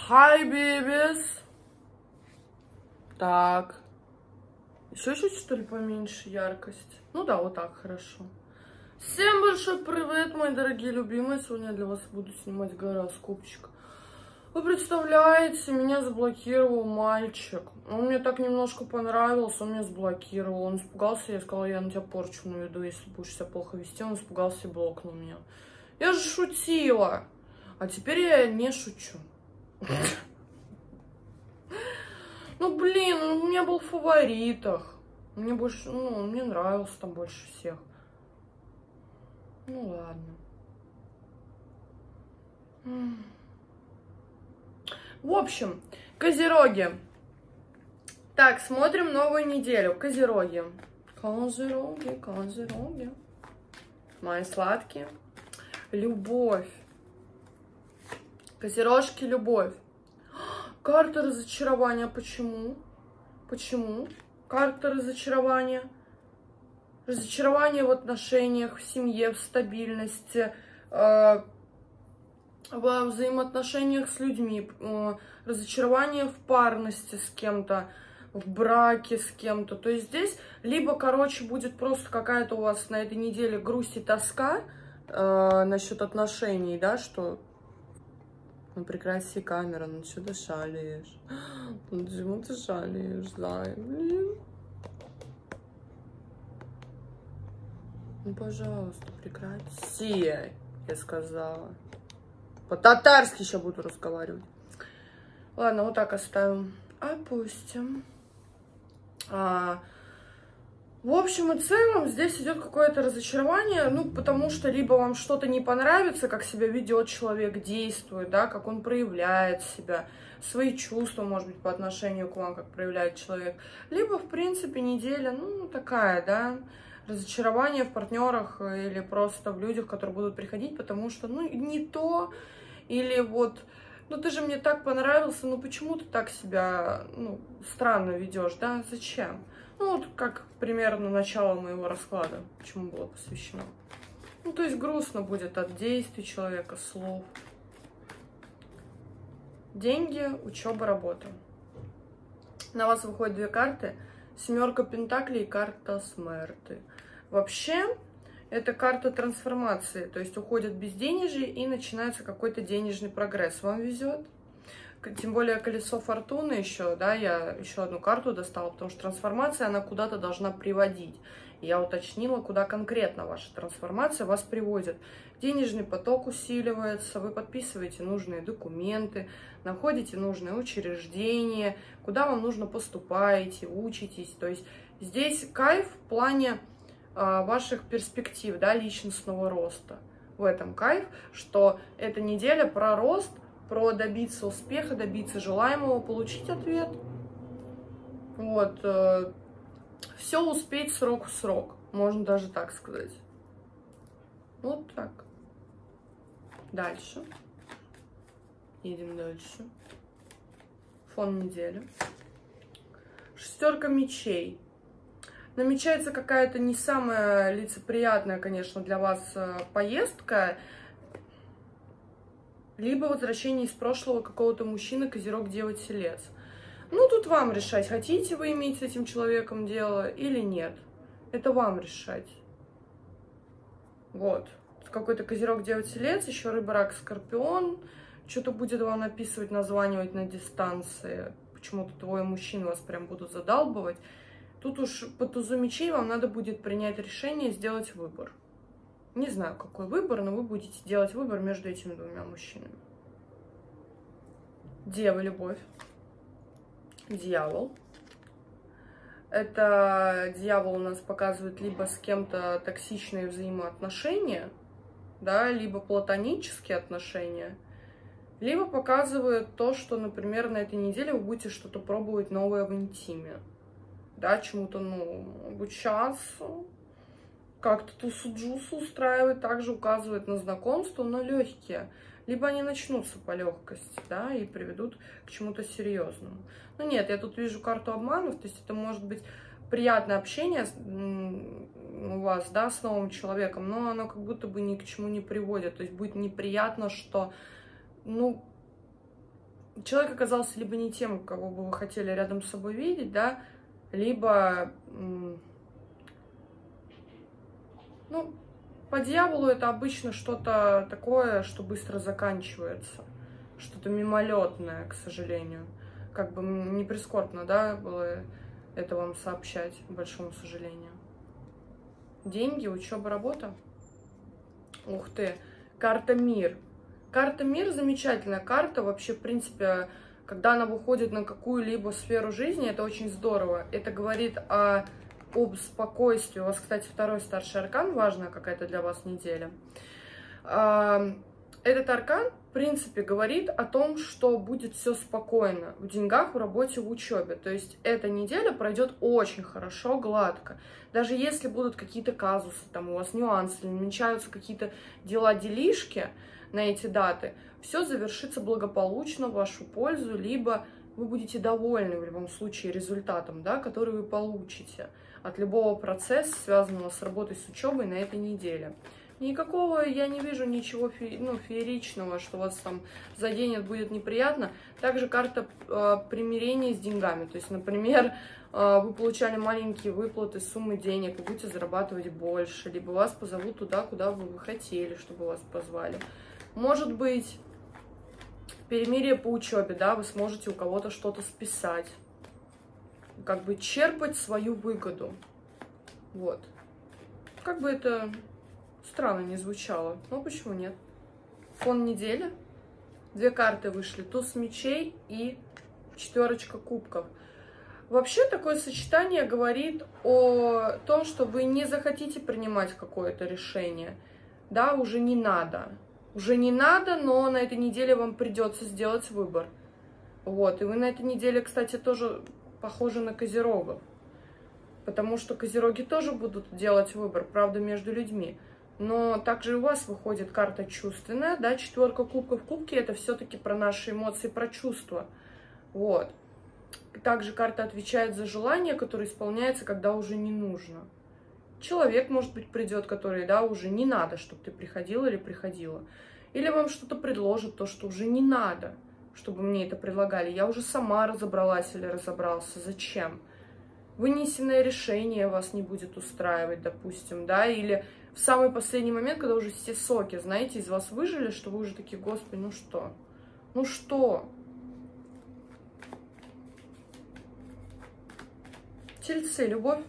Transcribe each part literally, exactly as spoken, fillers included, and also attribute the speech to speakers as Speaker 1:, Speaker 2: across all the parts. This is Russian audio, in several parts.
Speaker 1: Hi, babies. Так. Еще чуть, что ли, поменьше яркость? Ну да, вот так хорошо. Всем большой привет, мои дорогие любимые. Сегодня я для вас буду снимать гороскопчик. Вы представляете, меня заблокировал мальчик. Он мне так немножко понравился, он меня заблокировал. Он испугался, я сказала, я на тебя порчу наведу, если будешь себя плохо вести. Он испугался и блокнул меня. Я же шутила. А теперь я не шучу. Ну, блин, он у меня был в фаворитах. Мне больше, ну, он мне нравился там больше всех. Ну, ладно. В общем, козероги. Так, смотрим новую неделю. Козероги. Козероги, козероги. Мои сладкие. Любовь. Козерожки, любовь. Карта разочарования. Почему? Почему? Карта разочарования. Разочарование в отношениях, в семье, в стабильности, э, во взаимоотношениях с людьми. Э, разочарование в парности с кем-то, в браке с кем-то. То есть здесь либо, короче, будет просто какая-то у вас на этой неделе грусть и тоска э, насчет отношений, да, что... Ну, прекрати камера, ну что ты шалишь? Ну, почему ты шалишь, зай? Блин. Ну, пожалуйста, прекрати, я сказала. По-татарски еще буду разговаривать. Ладно, вот так оставим. Опустим. А, в общем и целом, здесь идет какое-то разочарование, ну, потому что либо вам что-то не понравится, как себя ведет человек, действует, да, как он проявляет себя, свои чувства, может быть, по отношению к вам, как проявляет человек, либо, в принципе, неделя, ну, такая, да, разочарование в партнерах или просто в людях, которые будут приходить, потому что, ну, не то, или вот, ну, ты же мне так понравился, ну, почему ты так себя, ну, странно ведешь, да, зачем? Ну, вот как примерно начало моего расклада, чему было посвящено. Ну, то есть грустно будет от действий человека, слов. Деньги, учеба, работа. На вас выходят две карты. Семерка пентаклей и карта смерти. Вообще, это карта трансформации. То есть уходят безденежье и начинается какой-то денежный прогресс. Вам везет. Тем более колесо фортуны еще, да, я еще одну карту достала, потому что трансформация, она куда-то должна приводить. Я уточнила, куда конкретно ваша трансформация вас приводит. Денежный поток усиливается, вы подписываете нужные документы, находите нужные учреждения, куда вам нужно поступаете, учитесь. То есть здесь кайф в плане а, ваших перспектив, да, личностного роста. В этом кайф, что эта неделя про рост, про добиться успеха, добиться желаемого, получить ответ. Вот. Э, все успеть срок в срок. Можно даже так сказать. Вот так. Дальше. Едем дальше. Фон недели. Шестерка мечей. Намечается какая-то не самая лицеприятная, конечно, для вас поездка. Либо возвращение из прошлого какого-то мужчины, козерог, дева, телец. Ну, тут вам решать, хотите вы иметь с этим человеком дело или нет. Это вам решать. Вот. Какой-то козерог, дева, телец, еще рыба, рак, скорпион. Что-то будет вам написывать, названивать на дистанции. Почему-то двое мужчин вас прям будут задалбывать. Тут уж по тузу мечей вам надо будет принять решение, сделать выбор. Не знаю, какой выбор, но вы будете делать выбор между этими двумя мужчинами. Дева, любовь. Дьявол. Это дьявол у нас показывает либо с кем-то токсичные взаимоотношения, да, либо платонические отношения, либо показывает то, что, например, на этой неделе вы будете что-то пробовать новое в интиме. Да, чему-то, ну, обучаться. Как-то тусу-джусу устраивает, также указывает на знакомство, но легкие. Либо они начнутся по легкости, да, и приведут к чему-то серьезному. Ну нет, я тут вижу карту обманов, то есть это может быть приятное общение у вас, да, с новым человеком, но оно как будто бы ни к чему не приводит. То есть будет неприятно, что, ну, человек оказался либо не тем, кого бы вы хотели рядом с собой видеть, да, либо, ну, по дьяволу это обычно что-то такое, что быстро заканчивается, что-то мимолетное, к сожалению. Как бы не прискорбно, да, было это вам сообщать, к большому сожалению. Деньги, учеба, работа. Ух ты, карта Мир. Карта Мир замечательная карта, вообще, в принципе, когда она выходит на какую-либо сферу жизни, это очень здорово. Это говорит о, об спокойствии. У вас, кстати, второй старший аркан, важная какая-то для вас неделя. Этот аркан, в принципе, говорит о том, что будет все спокойно в деньгах, в работе, в учебе. То есть эта неделя пройдет очень хорошо, гладко. Даже если будут какие-то казусы, там у вас нюансы, намечаются какие-то дела-делишки на эти даты, все завершится благополучно в вашу пользу, либо вы будете довольны в любом случае результатом, да, который вы получите от любого процесса, связанного с работой, с учебой на этой неделе. Никакого я не вижу ничего фе, ну, фееричного, что вас там заденет, будет неприятно. Также карта э, примирения с деньгами. То есть, например, э, вы получали маленькие выплаты, суммы денег, и будете зарабатывать больше. Либо вас позовут туда, куда бы вы хотели, чтобы вас позвали. Может быть, перемирие по учебе, да, вы сможете у кого-то что-то списать. Как бы черпать свою выгоду. Вот. Как бы это странно не звучало, но почему нет? Фон недели. Две карты вышли. Туз мечей и четверочка кубков. Вообще такое сочетание говорит о том, что вы не захотите принимать какое-то решение. Да, уже не надо. Уже не надо, но на этой неделе вам придется сделать выбор. Вот. И вы на этой неделе, кстати, тоже похожи на козерогов. Потому что козероги тоже будут делать выбор, правда, между людьми. Но также у вас выходит карта чувственная, да, четверка кубков. Кубки — это все-таки про наши эмоции, про чувства. Вот. Также карта отвечает за желание, которое исполняется, когда уже не нужно. Человек, может быть, придет, который, да, уже не надо, чтобы ты приходил или приходила. Или вам что-то предложит, то, что уже не надо, чтобы мне это предлагали. Я уже сама разобралась или разобрался. Зачем? Вынесенное решение вас не будет устраивать, допустим, да, или в самый последний момент, когда уже все соки, знаете, из вас выжили, что вы уже такие: Господи, ну что? Ну что? Тельцы, любовь.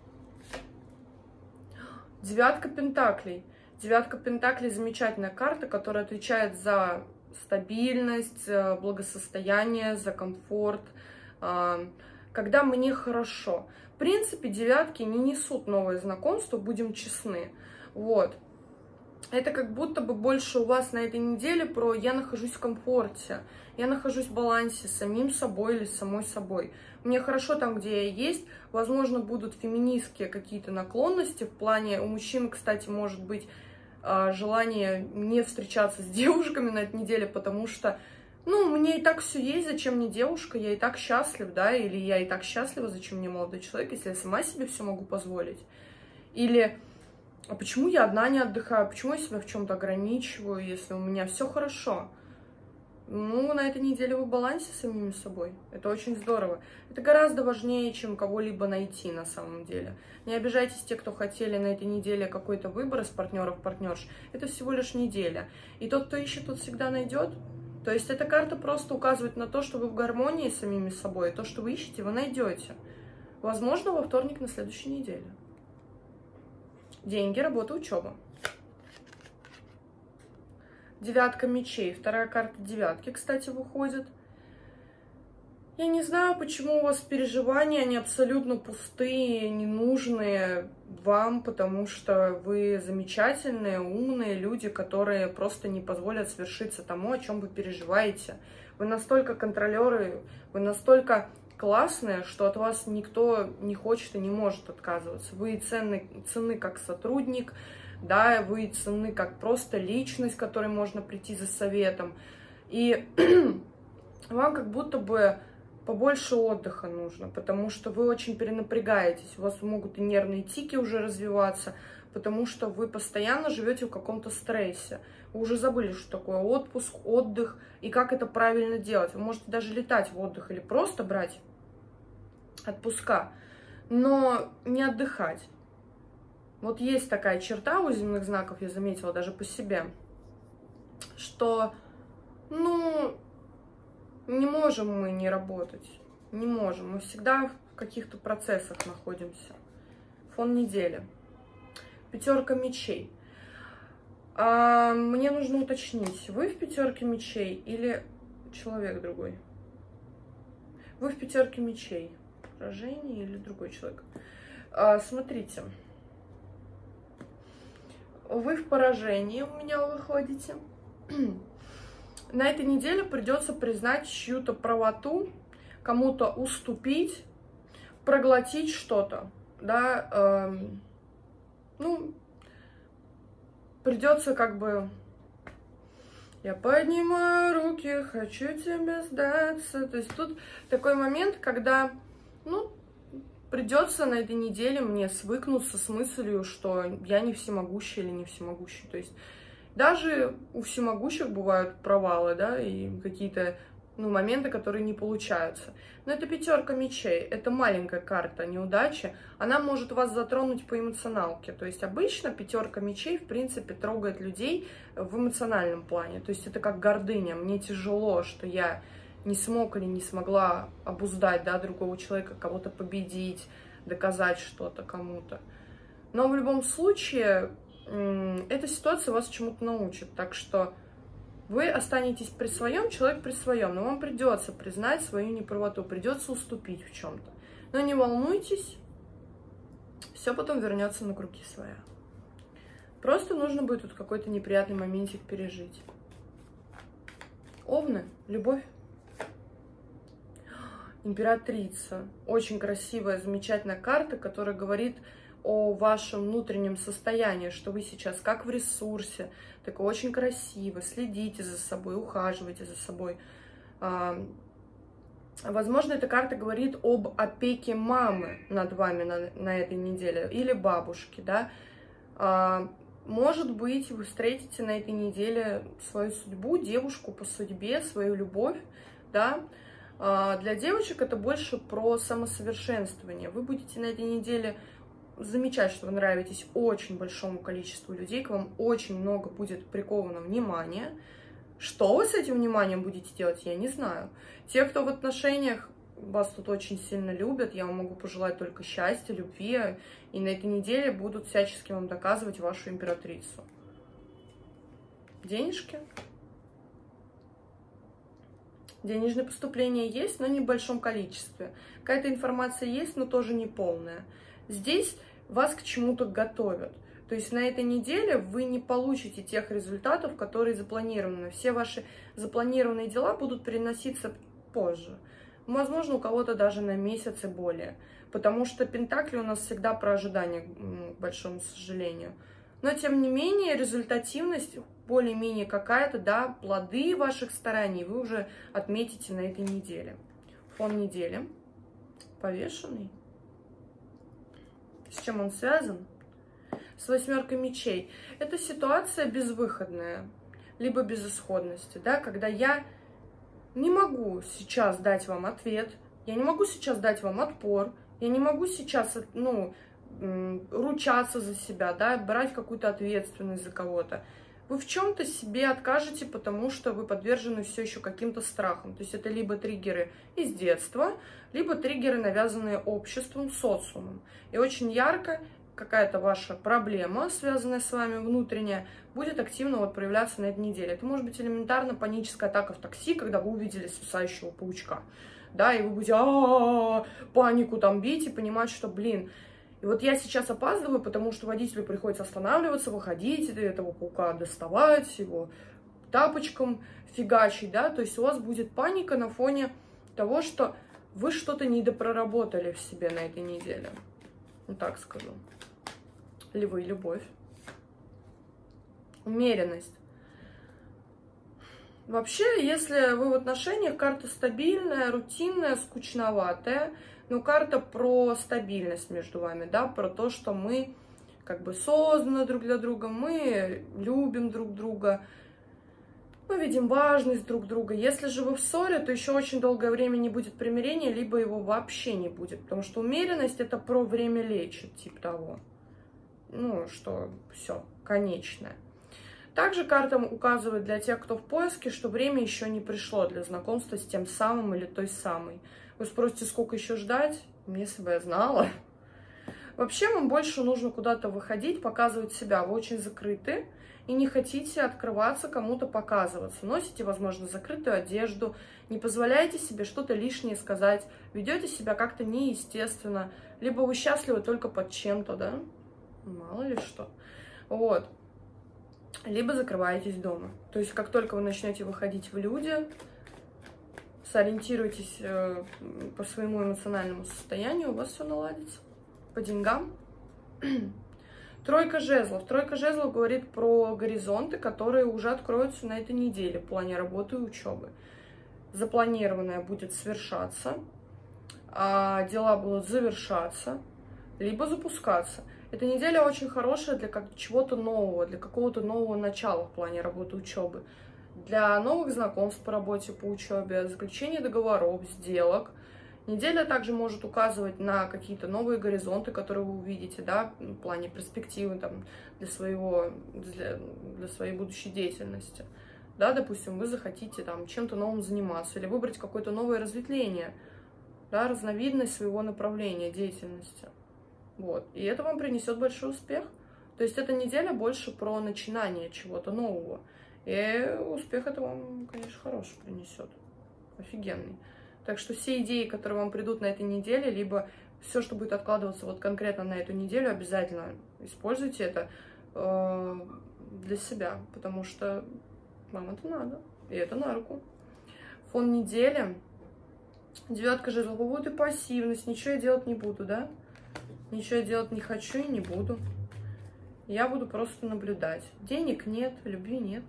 Speaker 1: Девятка пентаклей. Девятка пентаклей — замечательная карта, которая отвечает за стабильность, благосостояние, за комфорт, когда мне хорошо. В принципе, девятки не несут новые знакомства, будем честны. Вот. Это как будто бы больше у вас на этой неделе про «я нахожусь в комфорте», «я нахожусь в балансе с самим собой или с самой собой». Мне хорошо там, где я есть. Возможно, будут феминистские какие-то наклонности в плане... У мужчин, кстати, может быть желание не встречаться с девушками на этой неделе, потому что, ну, мне и так все есть, зачем мне девушка, я и так счастлив, да, или я и так счастлива, зачем мне молодой человек, если я сама себе все могу позволить. Или... А почему я одна не отдыхаю? Почему я себя в чем-то ограничиваю, если у меня все хорошо? Ну, на этой неделе вы в балансе с самим собой. Это очень здорово. Это гораздо важнее, чем кого-либо найти на самом деле. Не обижайтесь те, кто хотели на этой неделе какой-то выбор из партнеров, партнерш. Это всего лишь неделя. И тот, кто ищет, тот всегда найдет. То есть эта карта просто указывает на то, что вы в гармонии с самими собой. И то, что вы ищете, вы найдете. Возможно, во вторник на следующей неделе. Деньги, работа, учеба. Девятка мечей. Вторая карта девятки, кстати, выходит. Я не знаю, почему у вас переживания, они абсолютно пустые, ненужные вам, потому что вы замечательные, умные люди, которые просто не позволят свершиться тому, о чем вы переживаете. Вы настолько контролеры, вы настолько классные, что от вас никто не хочет и не может отказываться. Вы ценны, ценны как сотрудник, да, вы ценны как просто личность, к которой можно прийти за советом. И вам как будто бы побольше отдыха нужно, потому что вы очень перенапрягаетесь, у вас могут и нервные тики уже развиваться, потому что вы постоянно живете в каком-то стрессе. Вы уже забыли, что такое отпуск, отдых и как это правильно делать. Вы можете даже летать в отдых или просто брать отпуска, но не отдыхать. Вот есть такая черта у земных знаков, я заметила даже по себе, что, ну, не можем мы не работать, не можем. Мы всегда в каких-то процессах находимся. Фон недели. Пятерка мечей. А, мне нужно уточнить, вы в пятерке мечей или человек другой? Вы в пятерке мечей. Поражение или другой человек? А, смотрите. Вы в поражении у меня выходите. На этой неделе придется признать чью-то правоту, кому-то уступить, проглотить что-то. Да, э, ну... Придется как бы, я поднимаю руки, хочу тебе сдаться. То есть тут такой момент, когда, ну, придется на этой неделе мне свыкнуться с мыслью, что я не всемогущий или не всемогущий. То есть даже у всемогущих бывают провалы, да, и какие-то, ну, моменты, которые не получаются. Но это пятерка мечей, это маленькая карта неудачи, она может вас затронуть по эмоционалке. То есть обычно пятерка мечей, в принципе, трогает людей в эмоциональном плане. То есть это как гордыня, мне тяжело, что я не смог или не смогла обуздать, да, другого человека, кого-то победить, доказать что-то кому-то. Но в любом случае, эта ситуация вас чему-то научит, так что вы останетесь при своем, человек при своем, но вам придется признать свою неправоту, придется уступить в чем-то. Но не волнуйтесь, все потом вернется на круги своя. Просто нужно будет тут какой-то неприятный моментик пережить. Овны, любовь. Императрица. Очень красивая, замечательная карта, которая говорит о вашем внутреннем состоянии, что вы сейчас как в ресурсе, так очень красиво, следите за собой, ухаживайте за собой. Возможно, эта карта говорит об опеке мамы над вами на, на этой неделе или бабушки, да. Может быть, вы встретите на этой неделе свою судьбу, девушку по судьбе, свою любовь, да. Для девочек это больше про самосовершенствование. Вы будете на этой неделе замечать, что вы нравитесь очень большому количеству людей, к вам очень много будет приковано внимания. Что вы с этим вниманием будете делать, я не знаю. Те, кто в отношениях, вас тут очень сильно любят, я вам могу пожелать только счастья, любви, и на этой неделе будут всячески вам доказывать вашу императрицу. Денежки. Денежные поступления есть, но не в большом количестве. Какая-то информация есть, но тоже не полная. Здесь вас к чему-то готовят. То есть на этой неделе вы не получите тех результатов, которые запланированы. Все ваши запланированные дела будут переноситься позже. Возможно, у кого-то даже на месяц и более. Потому что пентакли у нас всегда про ожидание, к большому сожалению. Но, тем не менее, результативность более-менее какая-то, да, плоды ваших стараний вы уже отметите на этой неделе. Фон недели. Повешенный. С чем он связан? С восьмеркой мечей. Это ситуация безвыходная, либо безысходности, да, когда я не могу сейчас дать вам ответ, я не могу сейчас дать вам отпор, я не могу сейчас, ну, ручаться за себя, да, брать какую-то ответственность за кого-то. Вы в чем-то себе откажете, потому что вы подвержены все еще каким-то страхам. То есть это либо триггеры из детства, либо триггеры, навязанные обществом, социумом. И очень ярко какая-то ваша проблема, связанная с вами внутренняя, будет активно вот проявляться на этой неделе. Это может быть элементарно паническая атака в такси, когда вы увидели свисающего паучка. Да, и вы будете а-а-а, панику там бить и понимать, что, блин, и вот я сейчас опаздываю, потому что водителю приходится останавливаться, выходить, этого паука доставать, его тапочком фигачить, да, то есть у вас будет паника на фоне того, что вы что-то недопроработали в себе на этой неделе. Ну, так скажу. Львы, любовь. Умеренность. Вообще, если вы в отношениях, карта стабильная, рутинная, скучноватая, но карта про стабильность между вами, да, про то, что мы как бы созданы друг для друга, мы любим друг друга, мы видим важность друг друга. Если же вы в ссоре, то еще очень долгое время не будет примирения, либо его вообще не будет, потому что умеренность — это про время лечит, типа того. Ну, что все, конечное. Также карта указывает для тех, кто в поиске, что время еще не пришло для знакомства с тем самым или той самой. Вы спросите, сколько еще ждать? Если бы я знала. Вообще, вам больше нужно куда-то выходить, показывать себя. Вы очень закрыты и не хотите открываться, кому-то показываться. Носите, возможно, закрытую одежду, не позволяете себе что-то лишнее сказать, ведете себя как-то неестественно, либо вы счастливы только под чем-то, да? Мало ли что. Вот. Либо закрываетесь дома. То есть, как только вы начнете выходить в люди, сориентируйтесь э, по своему эмоциональному состоянию, у вас все наладится. По деньгам. Тройка жезлов. Тройка жезлов говорит про горизонты, которые уже откроются на этой неделе в плане работы и учебы. Запланированное будет свершаться, а дела будут завершаться, либо запускаться. Эта неделя очень хорошая для как чего-то нового, для какого-то нового начала в плане работы и учебы, для новых знакомств по работе, по учебе, заключения договоров, сделок. Неделя также может указывать на какие-то новые горизонты, которые вы увидите, да, в плане перспективы там, для, своего, для, для своей будущей деятельности. Да, допустим, вы захотите там чем-то новым заниматься или выбрать какое-то новое разветвление, да, разновидность своего направления деятельности. Вот. И это вам принесет большой успех. То есть эта неделя больше про начинание чего-то нового. И успех это вам, конечно, хороший принесет. Офигенный. Так что все идеи, которые вам придут на этой неделе, либо все, что будет откладываться вот конкретно на эту неделю, обязательно используйте это э, для себя, потому что вам это надо, и это на руку. Фон недели. Девятка жезлов. Вот и пассивность, ничего я делать не буду, да? Ничего я делать не хочу и не буду. Я буду просто наблюдать. Денег нет, любви нет.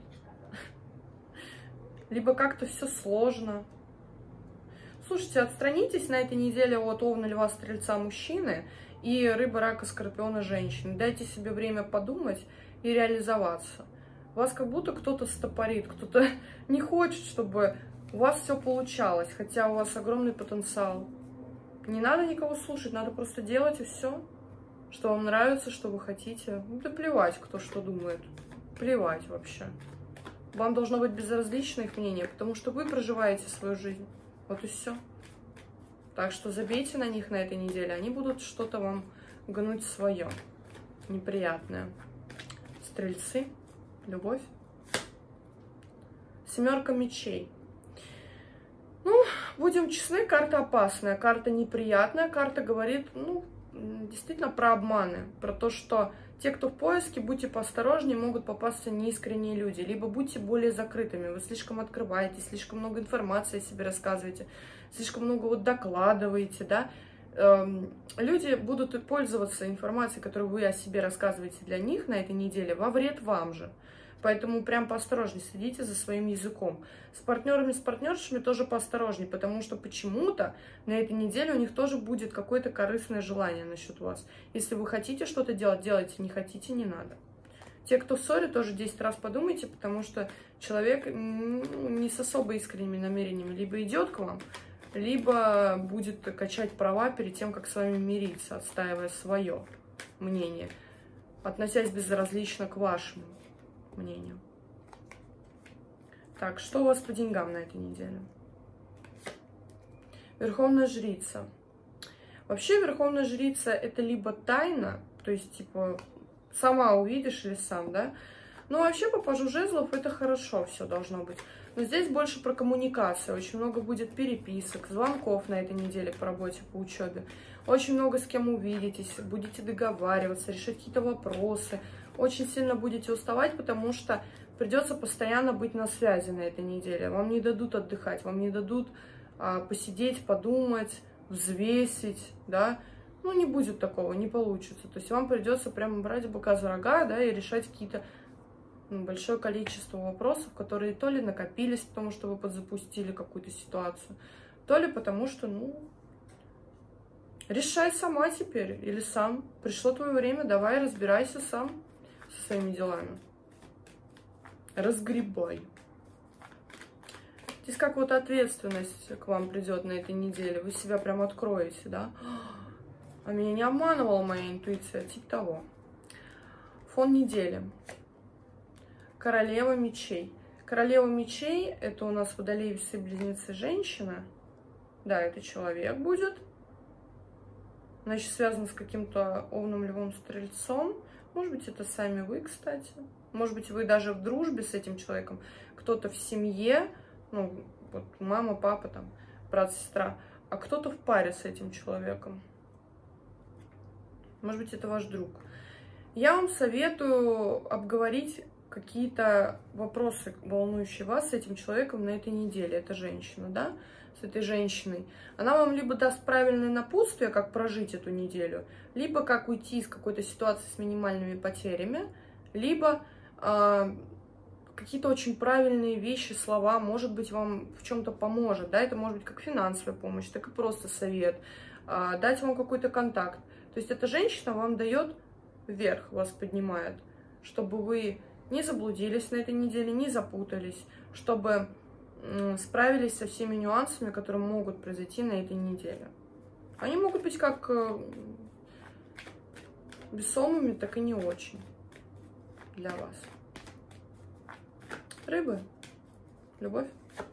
Speaker 1: Либо как-то все сложно. Слушайте, отстранитесь на этой неделе от Овна, Льва, Стрельца мужчины и Рыбы, Рака, Скорпиона женщины. Дайте себе время подумать и реализоваться. Вас как будто кто-то стопорит, кто-то не хочет, чтобы у вас все получалось, хотя у вас огромный потенциал. Не надо никого слушать, надо просто делать и все, что вам нравится, что вы хотите. Ну, да плевать, кто что думает. Плевать вообще. Вам должно быть безразлично их мнение, потому что вы проживаете свою жизнь. Вот и все. Так что забейте на них на этой неделе. Они будут что-то вам гнуть свое. Неприятное. Стрельцы. Любовь. Семерка мечей. Ну, будем честны, карта опасная, карта неприятная. Карта говорит, ну, действительно про обманы. Про то, что те, кто в поиске, будьте поосторожнее, могут попасться неискренние люди. Либо будьте более закрытыми. Вы слишком открываетесь, слишком много информации о себе рассказываете, слишком много вот докладываете, да. Эм, люди будут пользоваться информацией, которую вы о себе рассказываете для них на этой неделе, во вред вам же. Поэтому прям поосторожнее следите за своим языком. С партнерами, с партнершами тоже поосторожнее, потому что почему-то на этой неделе у них тоже будет какое-то корыстное желание насчет вас. Если вы хотите что-то делать, делайте, не хотите, не надо. Те, кто в ссоре, тоже десять раз подумайте, потому что человек не с особо искренними намерениями либо идет к вам, либо будет качать права перед тем, как с вами мириться, отстаивая свое мнение, относясь безразлично к вашему мнению. Так, что у вас по деньгам на этой неделе? Верховная жрица. Вообще, Верховная жрица — это либо тайна, то есть, типа, сама увидишь или сам, да? Но вообще, по пажу жезлов, это хорошо все должно быть. Но здесь больше про коммуникацию. Очень много будет переписок, звонков на этой неделе по работе, по учебе. Очень много с кем увидитесь, будете договариваться, решать какие-то вопросы. Очень сильно будете уставать, потому что придется постоянно быть на связи на этой неделе. Вам не дадут отдыхать, вам не дадут а, посидеть, подумать, взвесить, да. Ну, не будет такого, не получится. То есть вам придется прямо брать быка за рога, да, и решать какие-то ну, большое количество вопросов, которые то ли накопились, потому что вы подзапустили какую-то ситуацию, то ли потому что, ну, Решай сама теперь или сам. Пришло твое время, давай разбирайся сам со своими делами. Разгребай. Здесь как вот ответственность к вам придет на этой неделе. Вы себя прям откроете, да? А меня не обманывала моя интуиция, типа того. Фон недели. Королева мечей. Королева мечей — это у нас Водолей, Весы, Близнецы, женщина. Да, это человек будет. Значит, связано с каким-то Овном, Львом, Стрельцом. Может быть, это сами вы, кстати. Может быть, вы даже в дружбе с этим человеком. Кто-то в семье, ну, вот мама, папа, там, брат, сестра. А кто-то в паре с этим человеком. Может быть, это ваш друг. Я вам советую обговорить какие-то вопросы, волнующие вас с этим человеком на этой неделе. Это женщина, да? С этой женщиной. Она вам либо даст правильное напутствие, как прожить эту неделю, либо как уйти из какой-то ситуации с минимальными потерями, либо э, какие-то очень правильные вещи, слова, может быть, вам в чем-то поможет. Да? Это может быть как финансовая помощь, так и просто совет, э, дать вам какой-то контакт. То есть эта женщина вам дает вверх, вас поднимает, чтобы вы не заблудились на этой неделе, не запутались, чтобы справились со всеми нюансами, которые могут произойти на этой неделе. Они могут быть как весомыми, так и не очень для вас. Рыбы. Любовь.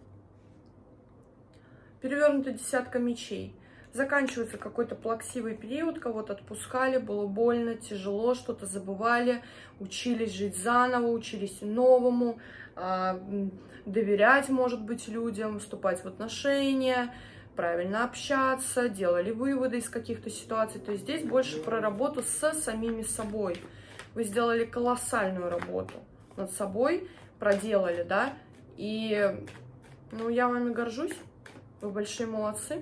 Speaker 1: Перевернутая десятка мечей. Заканчивается какой-то плаксивый период, кого-то отпускали, было больно, тяжело, что-то забывали, учились жить заново, учились новому, доверять, может быть, людям, вступать в отношения, правильно общаться, делали выводы из каких-то ситуаций. То есть здесь больше про работу с самими собой. Вы сделали колоссальную работу над собой, проделали, да, и, ну, я вами горжусь, вы большие молодцы.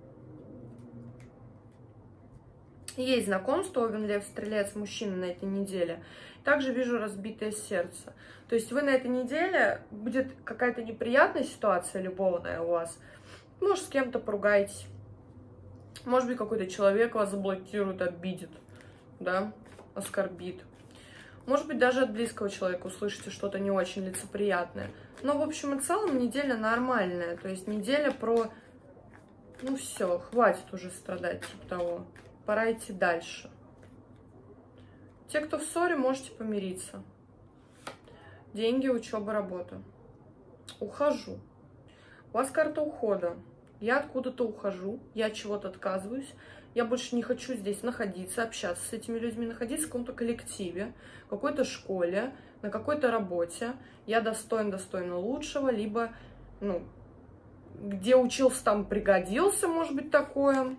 Speaker 1: Есть знакомство, Овен, Лев, Стрелец, мужчина на этой неделе. Также вижу разбитое сердце. То есть вы на этой неделе, будет какая-то неприятная ситуация любовная у вас. Может, с кем-то поругаетесь. Может быть, какой-то человек вас заблокирует, обидит, да, оскорбит. Может быть, даже от близкого человека услышите что-то не очень лицеприятное. Но, в общем и целом, неделя нормальная. То есть неделя про, ну все, хватит уже страдать, типа того. Пора идти дальше. Те, кто в ссоре, можете помириться. Деньги, учеба, работа. Ухожу. У вас карта ухода. Я откуда-то ухожу, я от чего-то отказываюсь. Я больше не хочу здесь находиться, общаться с этими людьми, находиться в каком-то коллективе, в какой-то школе, на какой-то работе. Я достоин, достойна лучшего, либо, ну, где учился, там пригодился, может быть, такое.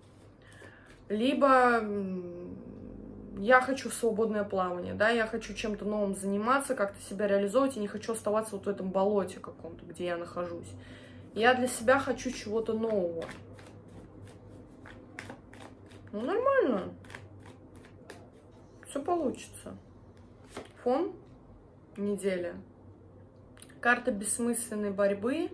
Speaker 1: Либо я хочу свободное плавание, да, я хочу чем-то новым заниматься, как-то себя реализовывать, и не хочу оставаться вот в этом болоте каком-то, где я нахожусь. Я для себя хочу чего-то нового. Ну, нормально. Все получится. Фон недели. Карта бессмысленной борьбы,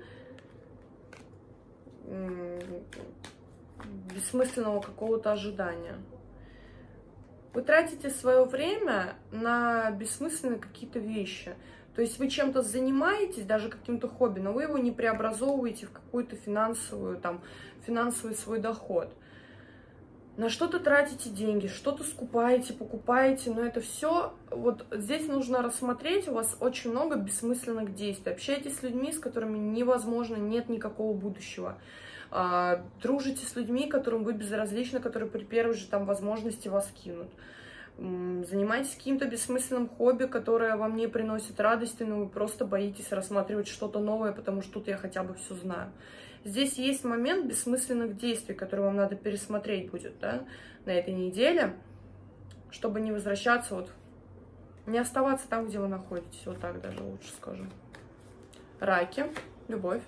Speaker 1: бессмысленного какого-то ожидания. Вы тратите свое время на бессмысленные какие-то вещи. То есть вы чем-то занимаетесь, даже каким-то хобби, но вы его не преобразовываете в какую-то финансовую, там, финансовый свой доход. На что-то тратите деньги, что-то скупаете, покупаете, но это все, вот здесь нужно рассмотреть, у вас очень много бессмысленных действий. Общайтесь с людьми, с которыми невозможно, нет никакого будущего. А, дружите с людьми, которым вы безразличны, которые при первой же там возможности вас кинут. Занимайтесь каким-то бессмысленным хобби, которое вам не приносит радости, но вы просто боитесь рассматривать что-то новое, потому что тут я хотя бы все знаю. Здесь есть момент бессмысленных действий, которые вам надо пересмотреть будет, да, на этой неделе, чтобы не возвращаться, вот, не оставаться там, где вы находитесь, вот так даже лучше скажу. Раки, любовь.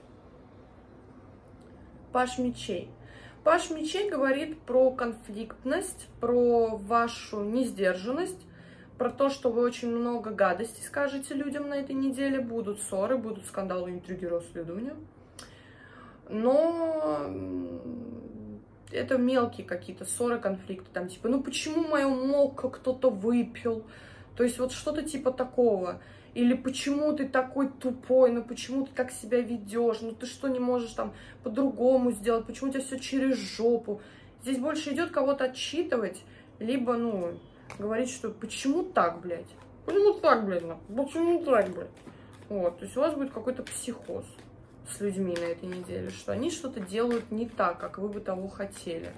Speaker 1: Паш мечей. Паш мечей говорит про конфликтность, про вашу несдержанность, про то, что вы очень много гадостей скажете людям на этой неделе, будут ссоры, будут скандалы, интриги, расследования. Но это мелкие какие-то ссоры, конфликты, там типа, ну почему мою мокко кто-то выпил, то есть вот что-то типа такого, или почему ты такой тупой, ну почему ты так себя ведешь, ну ты что не можешь там по-другому сделать, почему у тебя все через жопу. Здесь больше идет кого-то отчитывать, либо, ну, говорить, что почему так, блядь, почему так, блядь, почему так, блядь. Вот, то есть у вас будет какой-то психоз с людьми на этой неделе, что они что-то делают не так, как вы бы того хотели.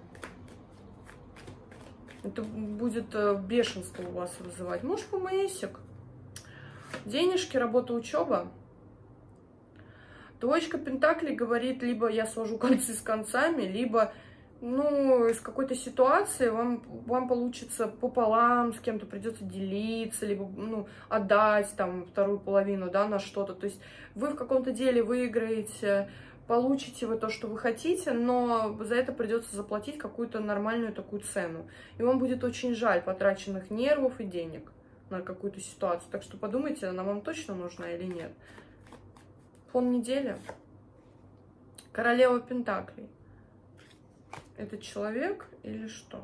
Speaker 1: Это будет бешенство у вас вызывать. Может, помесик. Денежки, работа, учеба. Двоечка пентаклей говорит, либо я свожу концы с концами, либо, ну, из какой-то ситуации вам, вам получится пополам, с кем-то придется делиться, либо, ну, отдать там вторую половину, да, на что-то. То есть вы в каком-то деле выиграете, получите вы то, что вы хотите, но за это придется заплатить какую-то нормальную такую цену. И вам будет очень жаль потраченных нервов и денег на какую-то ситуацию. Так что подумайте, она вам точно нужна или нет. Фон недели. Королева пентаклей. Это человек или что?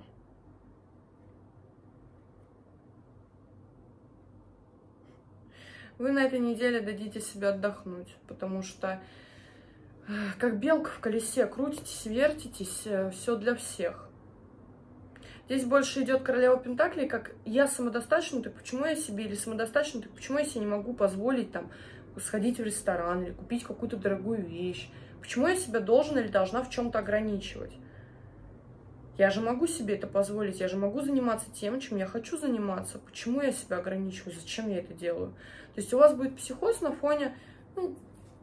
Speaker 1: Вы на этой неделе дадите себе отдохнуть, потому что как белка в колесе крутитесь, вертитесь, все для всех. Здесь больше идет королева пентаклей, как я самодостаточна, так почему я себе, или самодостаточна, так почему я себе не могу позволить там сходить в ресторан или купить какую-то дорогую вещь? Почему я себя должен или должна в чем-то ограничивать? Я же могу себе это позволить, я же могу заниматься тем, чем я хочу заниматься. Почему я себя ограничиваю, зачем я это делаю? То есть у вас будет психоз на фоне, ну,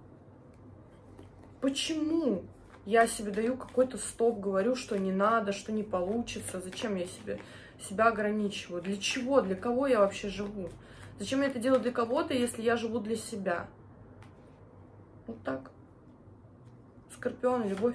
Speaker 1: почему я себе даю какой-то стоп, говорю, что не надо, что не получится, зачем я себе, себя ограничиваю, для чего, для кого я вообще живу? Зачем я это делаю для кого-то, если я живу для себя? Вот так. Скорпион, любовь.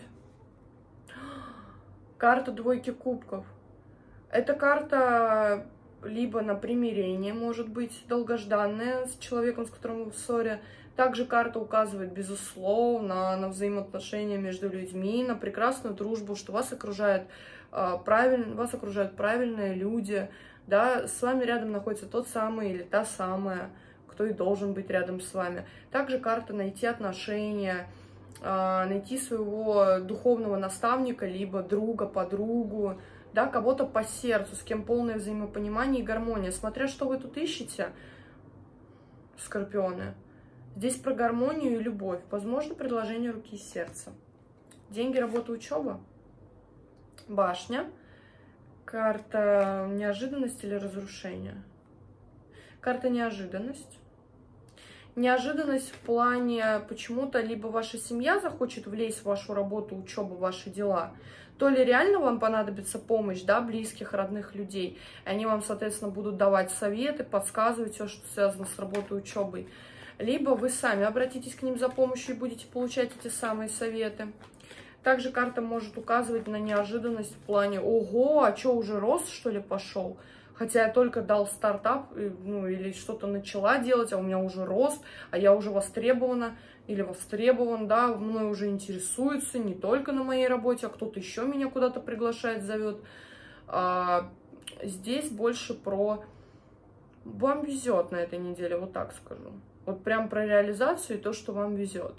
Speaker 1: Карта двойки кубков. Эта карта либо на примирение, может быть, долгожданная с человеком, с которым вы в ссоре. Также карта указывает, безусловно, на взаимоотношения между людьми, на прекрасную дружбу, что вас окружает, э, правиль... вас окружают правильные люди, да, с вами рядом находится тот самый или та самая, кто и должен быть рядом с вами. Также карта найти отношения, найти своего духовного наставника, либо друга, подругу, да, кого-то по сердцу, с кем полное взаимопонимание и гармония. Смотря что вы тут ищете, скорпионы, здесь про гармонию и любовь. Возможно, предложение руки и сердца. Деньги, работа, учеба. Башня. Карта неожиданность или разрушение. Карта неожиданность. Неожиданность в плане почему-то либо ваша семья захочет влезть в вашу работу, учебу, ваши дела, то ли реально вам понадобится помощь, да, близких, родных людей, и они вам, соответственно, будут давать советы, подсказывать все, что связано с работой, учебой, либо вы сами обратитесь к ним за помощью и будете получать эти самые советы. Также карта может указывать на неожиданность в плане «Ого, а что, уже рост, что ли, пошел?» Хотя я только дал стартап, ну, или что-то начала делать, а у меня уже рост, а я уже востребована или востребован, да, мной уже интересуются не только на моей работе, а кто-то еще меня куда-то приглашает, зовет. А, здесь больше про... Вам везет на этой неделе, вот так скажу. Вот прям про реализацию и то, что вам везет.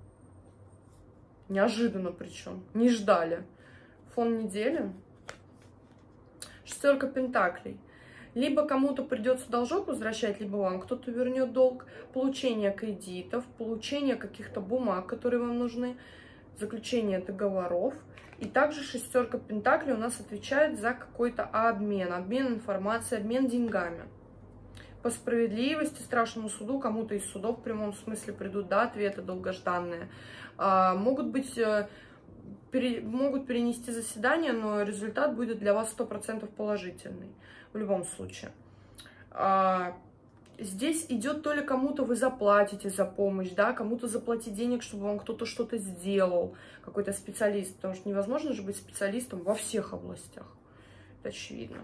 Speaker 1: Неожиданно причем, не ждали. Фон недели. Шестерка пентаклей. Либо кому-то придется должок возвращать, либо вам кто-то вернет долг. Получение кредитов, получение каких-то бумаг, которые вам нужны, заключение договоров. И также шестерка пентаклей у нас отвечает за какой-то обмен, обмен информацией, обмен деньгами. По справедливости, страшному суду, кому-то из судов в прямом смысле придут, да, ответы долгожданные. А, могут быть... Пере, могут перенести заседание, но результат будет для вас сто процентов положительный в любом случае. А, здесь идет то ли кому-то вы заплатите за помощь, да, кому-то заплатить денег, чтобы вам кто-то что-то сделал, какой-то специалист, потому что невозможно же быть специалистом во всех областях, это очевидно.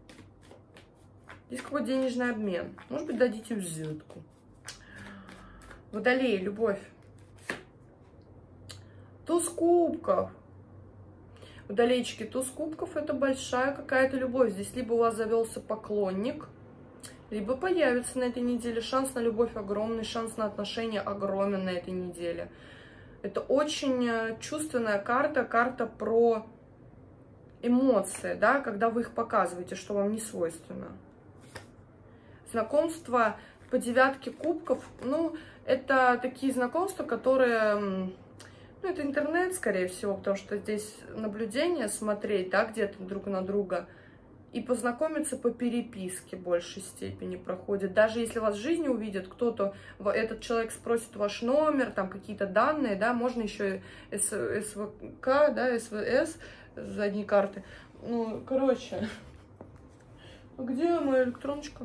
Speaker 1: Здесь какой денежный обмен, может быть, дадите взятку. Водолей, любовь. Туз кубков. Водолейчики, туз кубков — это большая какая-то любовь. Здесь либо у вас завелся поклонник, либо появится на этой неделе. Шанс на любовь огромный, шанс на отношения огромен на этой неделе. Это очень чувственная карта, карта про эмоции, да, когда вы их показываете, что вам не свойственно. Знакомство по девятке кубков, ну, это такие знакомства, которые, ну, это интернет, скорее всего, потому что здесь наблюдение, смотреть, да, где-то друг на друга, и познакомиться по переписке в большей степени проходит. Даже если вас в жизни увидят, кто-то, этот человек спросит ваш номер, там какие-то данные, да, можно еще СВК, да, СВС, задней карты. Ну, короче, где моя электроночка?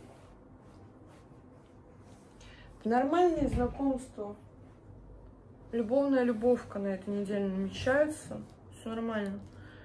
Speaker 1: Нормальные знакомства. Любовная любовка на этой неделе намечается. Все нормально.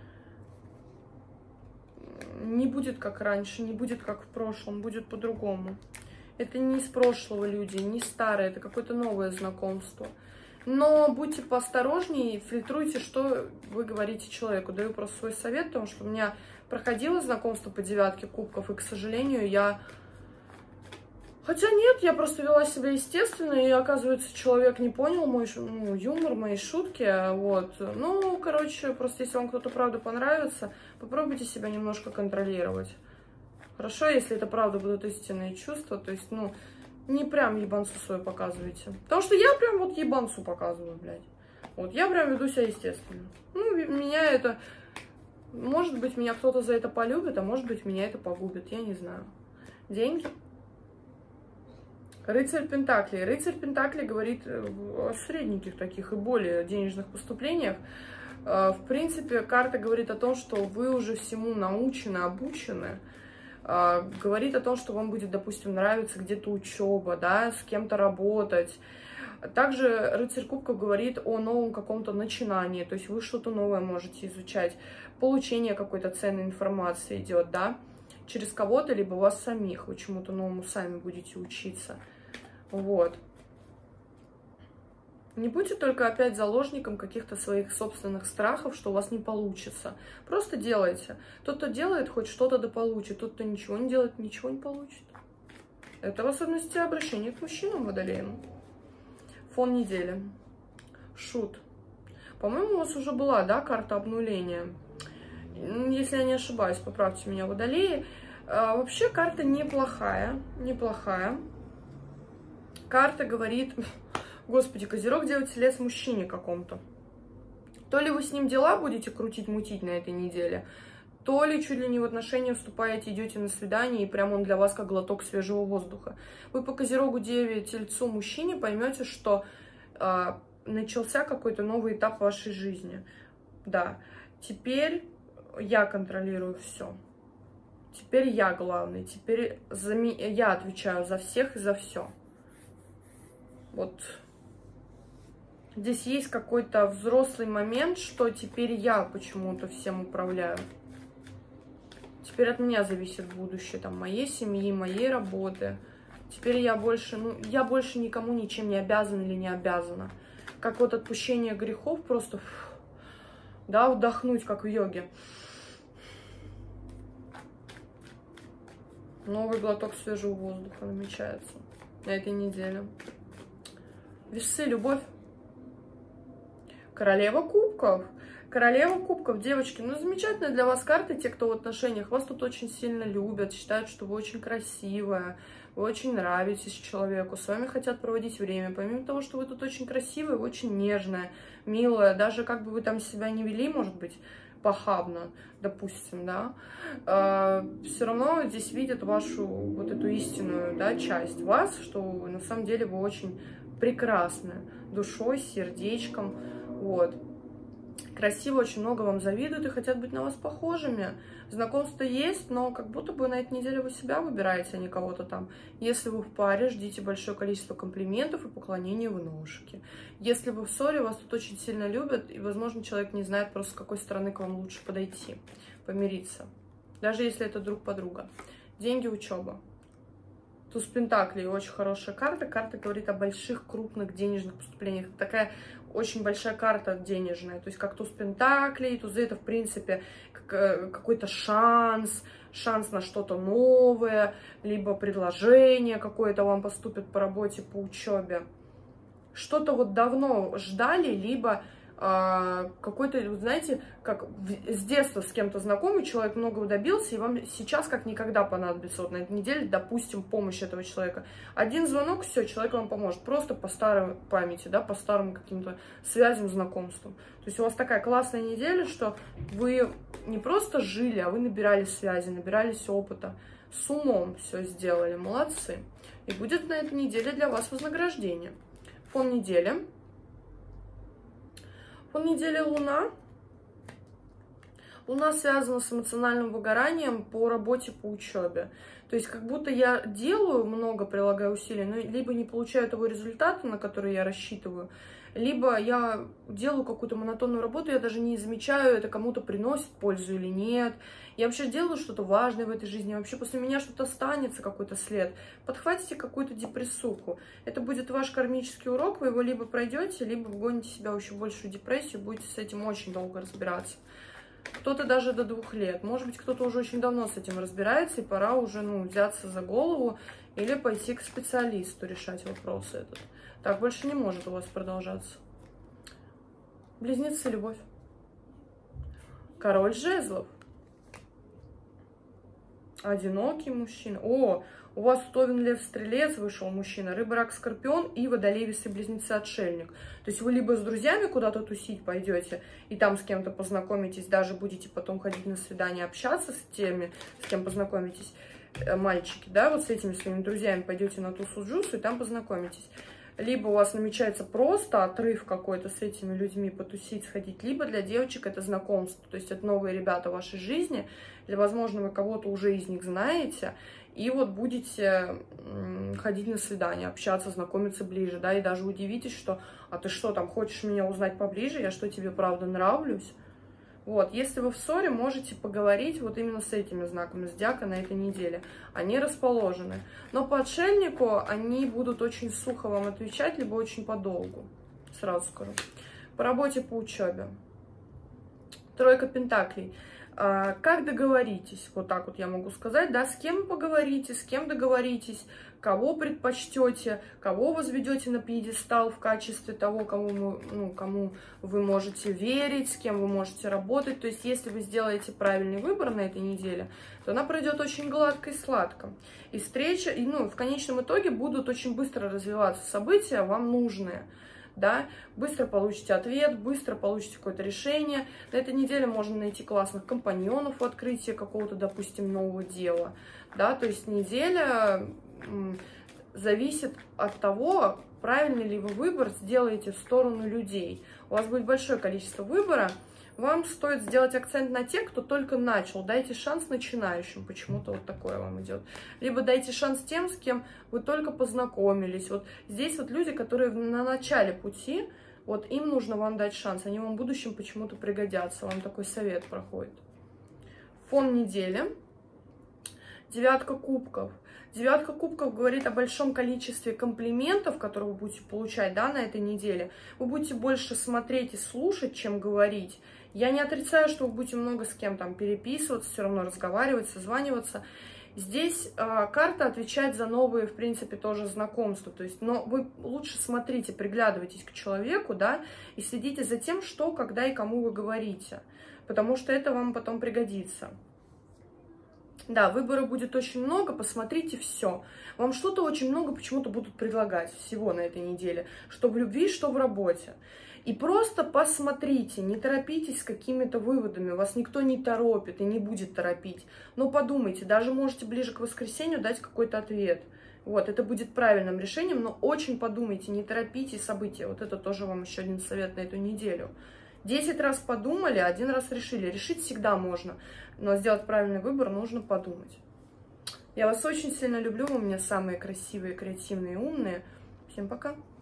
Speaker 1: Не будет как раньше, не будет как в прошлом, будет по-другому. Это не из прошлого люди, не старые, это какое-то новое знакомство. Но будьте поосторожнее, фильтруйте, что вы говорите человеку. Даю просто свой совет, потому что у меня проходило знакомство по девятке кубков, и, к сожалению, я... Хотя нет, я просто вела себя естественно, и, оказывается, человек не понял мой ну, юмор, мои шутки, вот. Ну, короче, просто если вам кто-то правда понравится, попробуйте себя немножко контролировать. Хорошо, если это правда будут истинные чувства, то есть, ну, не прям ебанцу свой показывайте. Потому что я прям вот ебанцу показываю, блядь. Вот, я прям веду себя естественно. Ну, меня это... Может быть, меня кто-то за это полюбит, а может быть, меня это погубит, я не знаю. Деньги. Рыцарь Пентаклей. Рыцарь Пентаклей говорит о средненьких таких и более денежных поступлениях. В принципе, карта говорит о том, что вы уже всему научены, обучены. Говорит о том, что вам будет, допустим, нравиться где-то учеба, да, с кем-то работать. Также рыцарь кубков говорит о новом каком-то начинании, то есть вы что-то новое можете изучать. Получение какой-то ценной информации идет, да, через кого-то, либо вас самих, вы чему-то новому сами будете учиться. Вот. Не будьте только опять заложником каких-то своих собственных страхов, что у вас не получится. Просто делайте. Тот, кто делает, хоть что-то да получит. Тот, кто ничего не делает, ничего не получит. Это в особенности обращение к мужчинам водолеям. Фон недели. Шут. По-моему, у вас уже была, да, карта обнуления. Если я не ошибаюсь, поправьте меня, водолеи. А, вообще карта неплохая. Неплохая. Карта говорит... Господи, Козерог, Дева Телец мужчине каком-то. То ли вы с ним дела будете крутить, мутить на этой неделе, то ли чуть ли не в отношения вступаете, идете на свидание, и прям он для вас как глоток свежего воздуха. Вы по Козерогу, Деве, Тельцу, мужчине поймете, что э, начался какой-то новый этап вашей жизни. Да, теперь я контролирую все. Теперь я главный, теперь за ми... я отвечаю за всех и за все. Вот... Здесь есть какой-то взрослый момент, что теперь я почему-то всем управляю. Теперь от меня зависит будущее, там, моей семьи, моей работы. Теперь я больше, ну, я больше никому ничем не обязана или не обязана. Как вот отпущение грехов, просто, да, вдохнуть, как в йоге. Новый глоток свежего воздуха намечается на этой неделе. Весы, любовь. Королева кубков. Королева кубков, девочки, ну замечательная для вас карта, те, кто в отношениях, вас тут очень сильно любят, считают, что вы очень красивая, вы очень нравитесь человеку, с вами хотят проводить время. Помимо того, что вы тут очень красивая, вы очень нежная, милая, даже как бы вы там себя не вели, может быть, похабно, допустим, да, э, все равно здесь видят вашу вот эту истинную, да, часть вас, что на самом деле вы очень прекрасная душой, сердечком. Вот. Красиво, очень много вам завидуют и хотят быть на вас похожими. Знакомства есть, но как будто бы на этой неделе вы себя выбираете, а не кого-то там. Если вы в паре, ждите большое количество комплиментов и поклонения в ножки. Если вы в ссоре, вас тут очень сильно любят, и, возможно, человек не знает просто, с какой стороны к вам лучше подойти, помириться. Даже если это друг подруга. Деньги, учеба. Туз Пентаклей, очень хорошая карта. Карта говорит о больших, крупных денежных поступлениях. Такая очень большая карта денежная, то есть как туз пентаклей, тузы это, в принципе, какой-то шанс, шанс на что-то новое, либо предложение какое-то вам поступит по работе, по учебе. Что-то вот давно ждали, либо э, какой-то, знаете, как в, с детства с кем-то знакомый человек многого добился, и вам сейчас как никогда понадобится вот на этой неделе, допустим, помощь этого человека. Один звонок, все, человек вам поможет, просто по старой памяти, да, по старым каким-то связям, знакомствам. То есть у вас такая классная неделя, что вы не просто жили, а вы набирались связи, набирались опыта, с умом все сделали, молодцы. И будет на этой неделе для вас вознаграждение. Фон недели. Фон недели Луна. Луна связана с эмоциональным выгоранием по работе, по учебе. То есть как будто я делаю много, прилагаю усилий, но либо не получаю того результата, на который я рассчитываю, либо я делаю какую-то монотонную работу, я даже не замечаю, это кому-то приносит пользу или нет. Я вообще делаю что-то важное в этой жизни, вообще после меня что-то останется, какой-то след. Подхватите какую-то депрессуху. Это будет ваш кармический урок, вы его либо пройдете, либо вгоните себя в еще большую депрессию, будете с этим очень долго разбираться. Кто-то даже до двух лет. Может быть, кто-то уже очень давно с этим разбирается, и пора уже, ну, взяться за голову или пойти к специалисту решать вопрос этот. Так больше не может у вас продолжаться. Близнецы, любовь. Король жезлов. Одинокий мужчина. О, у вас Овен, Лев, Стрелец вышел мужчина, Рыба, Рак, Скорпион и Водолей, Весы, Близнецы, Отшельник. То есть вы либо с друзьями куда-то тусить пойдете, и там с кем-то познакомитесь, даже будете потом ходить на свидание, общаться с теми, с кем познакомитесь, мальчики, да, вот с этими своими друзьями пойдете на тусу-джусу и там познакомитесь. Либо у вас намечается просто отрыв какой-то с этими людьми, потусить, сходить, либо для девочек это знакомство, то есть это новые ребята в вашей жизни, или, возможно, вы кого-то уже из них знаете, и вот будете ходить на свидание, общаться, знакомиться ближе, да, и даже удивитесь, что, а ты что, там, хочешь меня узнать поближе, я что, тебе правда нравлюсь? Вот, если вы в ссоре, можете поговорить вот именно с этими знаками зодиака на этой неделе. Они расположены. Но по отшельнику они будут очень сухо вам отвечать, либо очень подолгу. Сразу скажу. По работе, по учебе. Тройка пентаклей. Как договоритесь? Вот так вот я могу сказать, да, с кем поговорите, с кем договоритесь, кого предпочтете, кого возведете на пьедестал в качестве того, кому, вы, ну, кому вы можете верить, с кем вы можете работать. То есть, если вы сделаете правильный выбор на этой неделе, то она пройдет очень гладко и сладко. И встреча, и, ну, в конечном итоге будут очень быстро развиваться события, вам нужные. Да, быстро получите ответ, быстро получите какое-то решение. На этой неделе можно найти классных компаньонов в открытии какого-то, допустим, нового дела. Да, то есть неделя зависит от того, правильный ли вы выбор сделаете в сторону людей. У вас будет большое количество выбора. Вам стоит сделать акцент на тех, кто только начал. Дайте шанс начинающим. Почему-то вот такое вам идет. Либо дайте шанс тем, с кем вы только познакомились. Вот здесь вот люди, которые на начале пути, вот им нужно вам дать шанс. Они вам в будущем почему-то пригодятся. Вам такой совет проходит. Фон недели. Девятка кубков. Девятка кубков говорит о большом количестве комплиментов, которые вы будете получать, да, на этой неделе. Вы будете больше смотреть и слушать, чем говорить. Я не отрицаю, что вы будете много с кем там переписываться, все равно разговаривать, созваниваться. Здесь э, карта отвечает за новые, в принципе, тоже знакомства. То есть, но вы лучше смотрите, приглядывайтесь к человеку, да, и следите за тем, что, когда и кому вы говорите. Потому что это вам потом пригодится. Да, выбора будет очень много, посмотрите все. Вам что-то очень много почему-то будут предлагать всего на этой неделе. Что в любви, что в работе. И просто посмотрите, не торопитесь с какими-то выводами. Вас никто не торопит и не будет торопить. Но подумайте, даже можете ближе к воскресенью дать какой-то ответ. Вот, это будет правильным решением, но очень подумайте, не торопите события. Вот это тоже вам еще один совет на эту неделю. Десять раз подумали, один раз решили. Решить всегда можно, но сделать правильный выбор нужно подумать. Я вас очень сильно люблю, вы у меня самые красивые, креативные, умные. Всем пока!